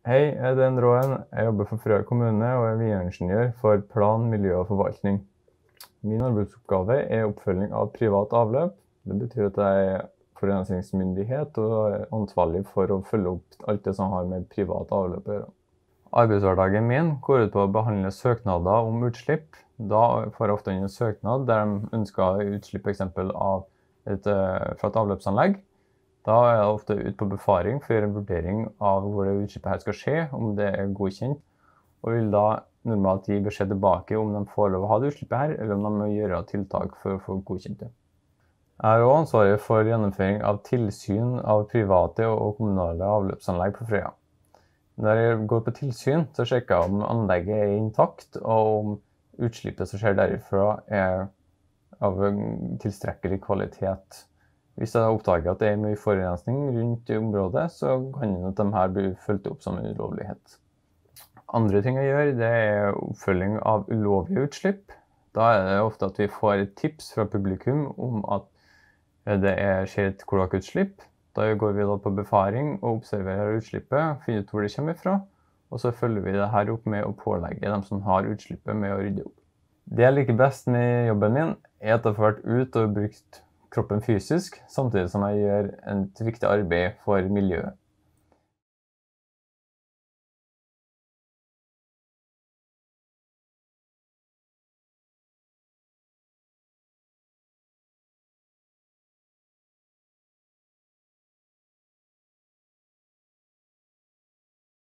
Hei, jeg heter Endre Råen. Jeg jobber for Frøya kommune og er VIA-ingeniør for plan, miljø og forvaltning. Min arbeidsoppgave er oppfølging av privat avløp. Det betyr at jeg er forurensningsmyndighet og er ansvarlig for å følge opp alt det som har med privat avløp å gjøre. Arbeidshverdagen min går ut på å behandle søknader om utslipp. Da får jeg ofte inn en søknad der de ønsker utslipp for eksempel fra et avløpsanlegg. Da er jeg ofte ute på befaring for å gjøre en vurdering av hvor det utslippet her skal skje, om det er godkjent, og vil da normalt gi beskjed tilbake om de får lov å ha det utslippet her, eller om de må gjøre tiltak for å få godkjent det. Jeg er også ansvarlig for gjennomføring av tilsyn av private og kommunale avløpsanlegg på Frøya. Når jeg går på tilsyn, så sjekker jeg om anlegget er intakt, og om utslippet som skjer derifra er av tilstrekkelig kvalitet. Hvis jeg oppdager at det er mye forurensning rundt området, så kan de her bli fulgt opp som en ulovlighet. Andre ting jeg gjør, det er oppfølging av ulovlige utslipp. Da er det ofte at vi får et tips fra publikum om at det skjer et kloakkutslipp. Da går vi da på befaring og observerer utslippet, finner ut hvor det kommer fra, og så følger vi det her opp med å pålegge dem som har utslippet med å rydde opp. Det jeg liker best med jobben min, er at jeg får vært ut og brukt kroppen fysisk, samtidig som jeg gjør et viktig arbeid for miljøet.